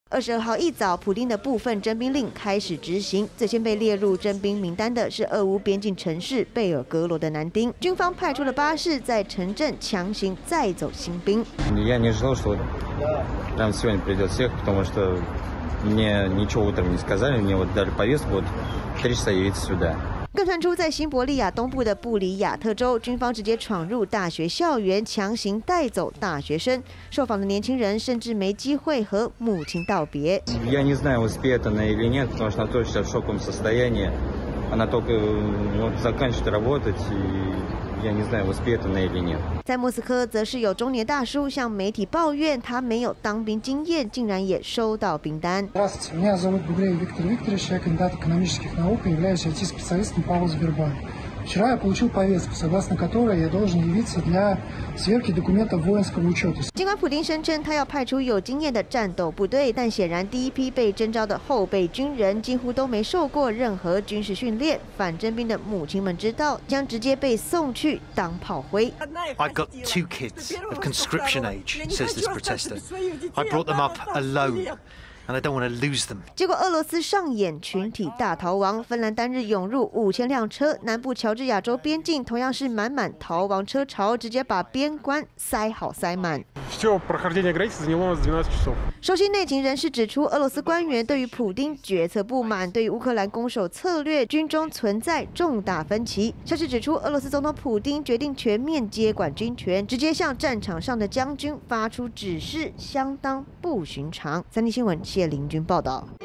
22号一早，普丁的部分征兵令开始执行。最先被列入征兵名单的是俄乌边境城市贝尔格罗的男丁，军方派出了巴士在城镇强行载走新兵。 Я не ожидал, что прям сегодня придет всех, потому что мне ничего утром не сказали, мне вот дали повестку, вот 3 часа явиться сюда. 更传出，在新伯利亚东部的布里亚特州，军方直接闯入大学校园，强行带走大学生。受访的年轻人甚至没机会和母亲道别。 Я не знаю, успеет она или нет, потому что она тоже сейчас в шоковом состоянии. Она только вот заканчивает работать, и я не знаю, успеет она или нет. 在莫斯科，则是有中年大叔向媒体抱怨，他没有当兵经验，竟然也收到兵单。 Здравствуйте, меня зовут Бугреев Виктор Викторович, я кандидат экономических наук и являюсь IT-специалистом ПАО «Сбербанк». Вчера я получил повестку, согласно которой я должен явиться для сверки документов воинского учета. 尽管普丁声称他要派出有经验的战斗部队，但显然第一批被征召的后备军人几乎都没受过任何军事训练。反征兵的母亲们知道，将直接被送去当炮灰。 I've got 2 kids of conscription age, says this protester. I brought them up alone. And I don't want to lose them. 结果，俄罗斯上演群体大逃亡。芬兰单日涌入5000辆车，南部乔治亚州边境同样是满满逃亡车潮，直接把边关塞好塞满。 Все прохождение границы заняло у нас 12 часов. 熟悉内情人士指出，俄罗斯官员对于普丁决策不满，对于乌克兰攻守策略军中存在重大分歧。消息指出，俄罗斯总统普丁决定全面接管军权，直接向战场上的将军发出指示，相当不寻常。三立新闻谢林君报道。